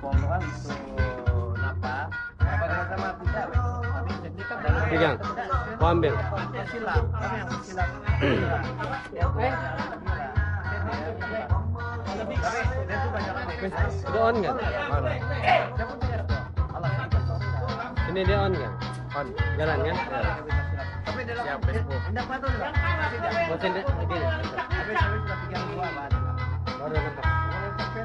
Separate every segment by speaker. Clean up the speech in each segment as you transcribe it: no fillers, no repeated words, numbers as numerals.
Speaker 1: Pokoknya itu napa? Apa sama tidak? Tapi jadi kan
Speaker 2: Pegang. Kau ambil.
Speaker 1: silam, kami yang silam. Ya, tapi dia tuh banyak
Speaker 2: Udah on nggak?
Speaker 1: mana? Saya pun tidak tahu. Allah.
Speaker 2: Ini dia on nggak? On. Jalan kan?
Speaker 1: Tapi dalam
Speaker 3: Siap, Facebook.
Speaker 1: hendak apa tuh?
Speaker 2: Bosan deh. Ini.
Speaker 1: Tapi saya sudah pikiran dua kan.
Speaker 2: Baru nampak.
Speaker 1: Tapi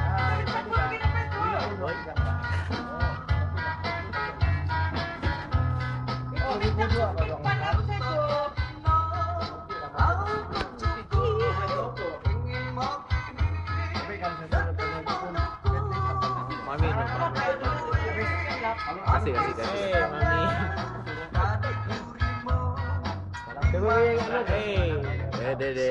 Speaker 3: Mami. Asik.
Speaker 2: Mami. Coba yang anu.
Speaker 3: Dede.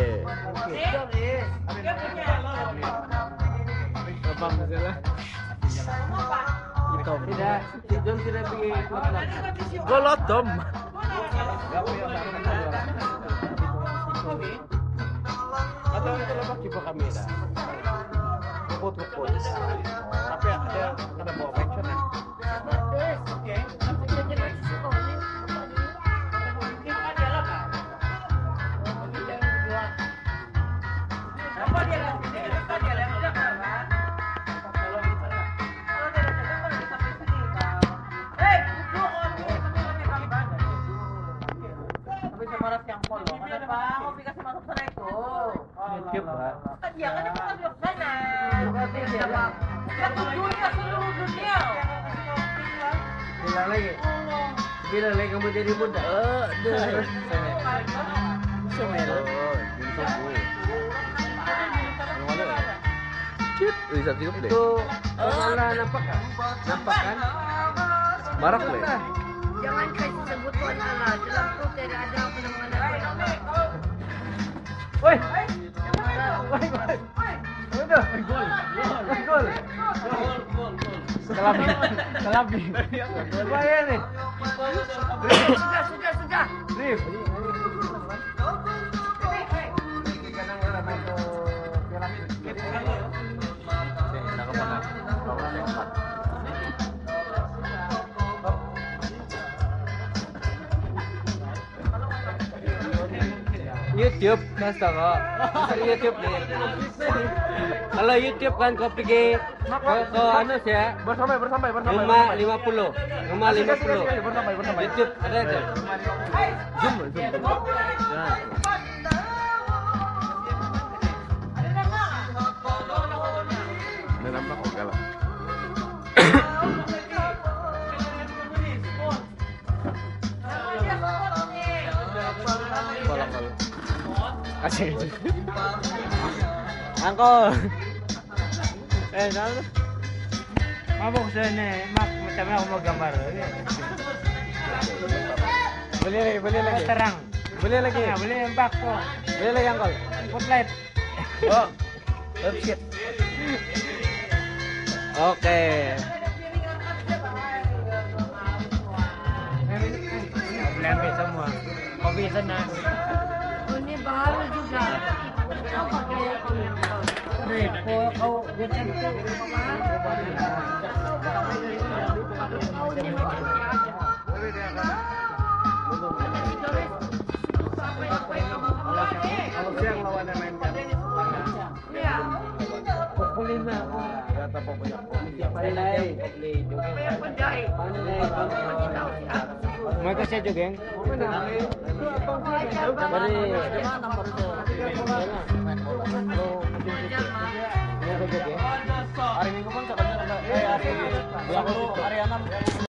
Speaker 2: Abang misalnya. Hitam. Tidak. John tidak pergi kuat lah.
Speaker 3: Golodom.
Speaker 2: Atau itu lepas di bawah kamera. Keput.
Speaker 1: tapi ada bawa action ya. Tapi semaras yang polo. Kenapa? Ngopi kasih masuk sana itu.
Speaker 2: YouTube, Pak.
Speaker 1: Iya kan emang masuk sana. Berarti siapa? Satu dunia, seluruh dunia.
Speaker 2: Bila lagi kamu jadi muda. Semel.
Speaker 3: Cip, bisa cukup deh.
Speaker 2: Itu malah nampak kan? Nampak kan?
Speaker 3: Marak deh.
Speaker 4: Jangan kasih sebutan Allah. Dalam tu tidak ada penampilan.
Speaker 2: Woi. Udah, gol. Kelabi. Lumayan nih.
Speaker 4: Sudah.
Speaker 2: Rif. YouTube mas kok. YouTube nih. Kalau YouTube kan kau pergi ke anu ya.
Speaker 1: Bersampai.
Speaker 2: Rumah 50. Rumah 50.
Speaker 1: Bersampai.
Speaker 2: YouTube ada aja.
Speaker 3: Zoom. Udah nampak kok galak.
Speaker 2: Kasih. Angkol. Nalu. Mabok saya nih, macam aku mau gambar. Boleh lagi. Terang. Boleh lagi. Boleh embak kok. Boleh lagi angkol. Spotlight. Oh. Shit. Oke. Boleh ambil semua. Kopi sana.
Speaker 4: Ini baru juga. Apa kayak komentar?
Speaker 2: Nih, kau bukan tu.
Speaker 1: Kalau siang lawan yang main kan.
Speaker 4: Iya.
Speaker 2: Pukul 5.
Speaker 1: Kata pokoknya.
Speaker 4: Penjahit.
Speaker 2: Mereka saya juga yang.
Speaker 1: Hari Minggu pun sebenarnya ada hari 1 hari 6